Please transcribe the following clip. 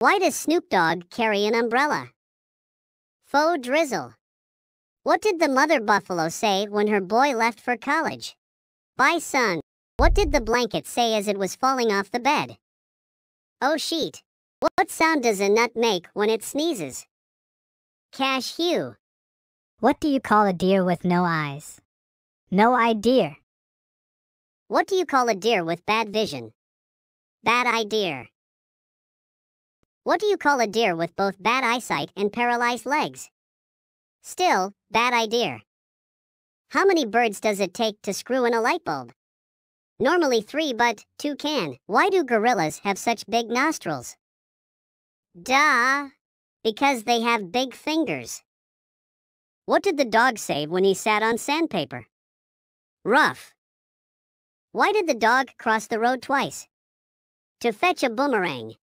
Why does Snoop Dogg carry an umbrella? Faux drizzle. What did the mother buffalo say when her boy left for college? Bye, son. What did the blanket say as it was falling off the bed? Oh, sheet. What sound does a nut make when it sneezes? Cashew. What do you call a deer with no eyes? No-eyed deer. What do you call a deer with bad vision? Bad idea. What do you call a deer with both bad eyesight and paralyzed legs? Still, bad idea. How many birds does it take to screw in a light bulb? Normally 3, but 2 can. Why do gorillas have such big nostrils? Duh! Because they have big fingers. What did the dog say when he sat on sandpaper? Rough. Why did the dog cross the road twice? To fetch a boomerang.